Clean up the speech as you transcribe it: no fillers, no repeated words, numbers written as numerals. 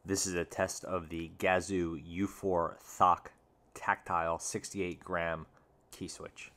This is a test of the Gazzew U4 Thock Tactile 68 gram key switch.